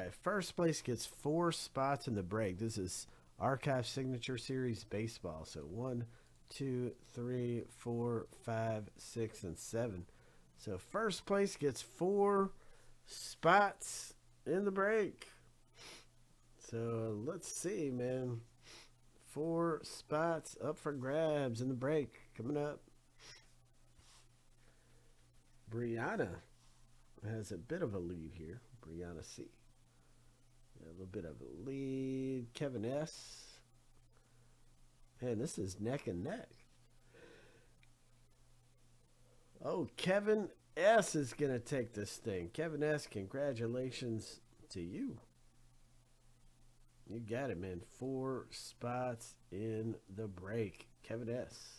right, first place gets 4 spots in the break. This is Archive Signature Series Baseball. So 1, 2, 3, 4, 5, 6, and 7. So first place gets 4 spots in the break. So let's see, man. 4 spots up for grabs in the break. Coming up. Brianna has a bit of a lead here. Brianna C. A little bit of a lead. Kevin S. Man, this is neck and neck. Oh, Kevin S is going to take this thing. Kevin S, congratulations to you. You got it, man. 4 spots in the break. Kevin S.